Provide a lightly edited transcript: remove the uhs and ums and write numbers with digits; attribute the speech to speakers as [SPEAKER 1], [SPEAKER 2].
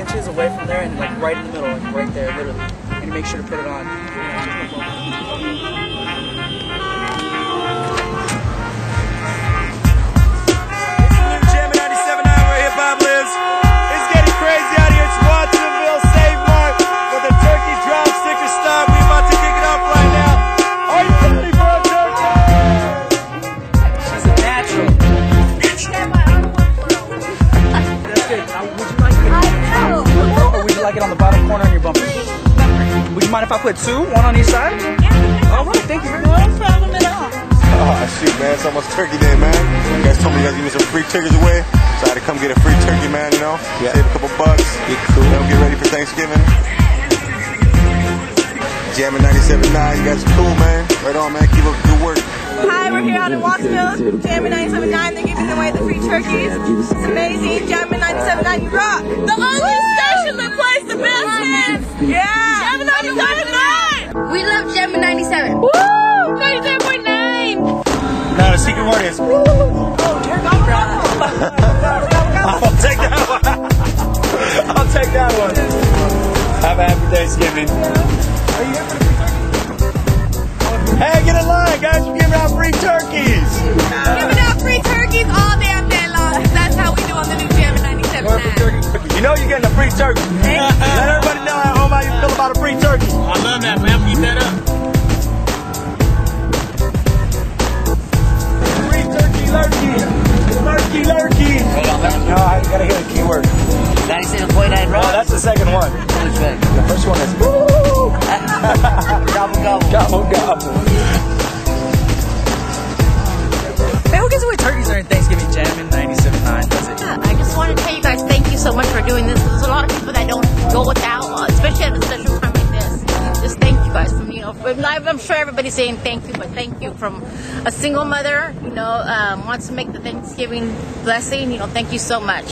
[SPEAKER 1] inches away from there, and like right in the middle, like right there, literally. And make sure to put it on. Like it on the bottom corner on your bumper. Would you mind if I put two, one on each side? All right, thank you very much. No problem at all.
[SPEAKER 2] Oh shoot, man, it's almost Turkey Day, man. You guys told me you guys giving some free turkeys away, so I had to come get a free turkey, man. You know, save a couple bucks. Get cool. You know, get ready for Thanksgiving. Jammin' 97.9, you guys are cool, man. Right on, man. Keep up the good work.
[SPEAKER 3] Hi, we're here out in Wattsville. Jammin' 97.9, they're giving away the free turkeys. It's amazing. Jammin' 97.9, you rock. The only station that plays the best hits. Yeah. Jammin' 97.9.
[SPEAKER 4] We love Jammin' 97.
[SPEAKER 3] Woo! 97.9.
[SPEAKER 2] No, the secret word is.
[SPEAKER 3] Oh, dear God.
[SPEAKER 2] I'll take that one. I'll take that one. Have a happy Thanksgiving.
[SPEAKER 3] Are you here for the free turkey?
[SPEAKER 2] Hey, get in line, guys. We're giving out free turkeys.
[SPEAKER 3] Giving out free turkeys all damn day long. That's how we do on the new Jammin' 97.9.
[SPEAKER 2] You know you're getting a free turkey. Let everybody know at home how you feel about a free turkey.
[SPEAKER 5] I love that, man. Keep that up.
[SPEAKER 2] Free turkey lurkey. Lurkey lurkey. No, I gotta hear the keyword.
[SPEAKER 5] 97.9 Rock.
[SPEAKER 2] Oh, that's the second one.
[SPEAKER 5] Which way?
[SPEAKER 2] The first one is woo.
[SPEAKER 5] Gobble, gobble.
[SPEAKER 2] Gobble, gobble.
[SPEAKER 1] Hey, who gives away turkeys during Thanksgiving? Jammin' 97.9 does it.
[SPEAKER 4] I just want to tell you guys thank you so much for doing this. There's a lot of people that don't go without, especially at a special time like this. Just thank you guys from, I'm sure everybody's saying thank you, but thank you from a single mother, wants to make the Thanksgiving blessing. Thank you so much.